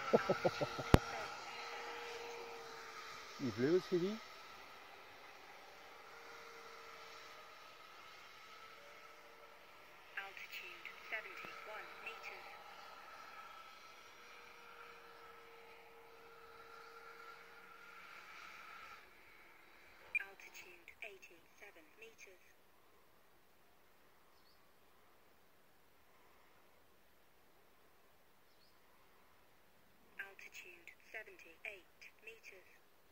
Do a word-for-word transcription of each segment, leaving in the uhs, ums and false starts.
Die vleugels gezien? Altitude seventy-one meters. Altitude eighty-seven meters. Altitude seventy-eight meters.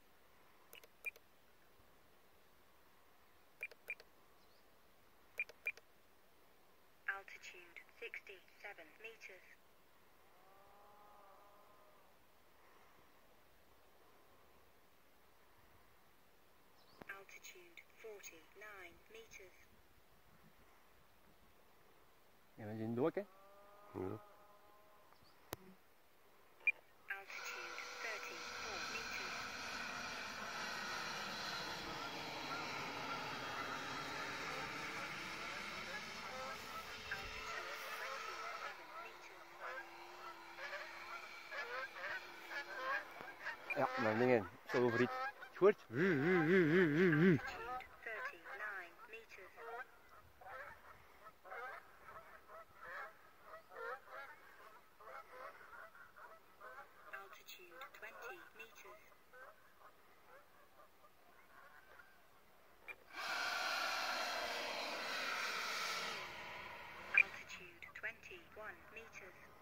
Altitude sixty-seven meters. Altitude forty-nine meters. Ja, we zien door, hè? Ja. Altitude thirty-four meters. Altitude twenty-seven meters. Ja, mijn dingen, zo over iets. Goed. Altitude thirty-nine meters. Altitude twenty meters. Altitude twenty-one meters.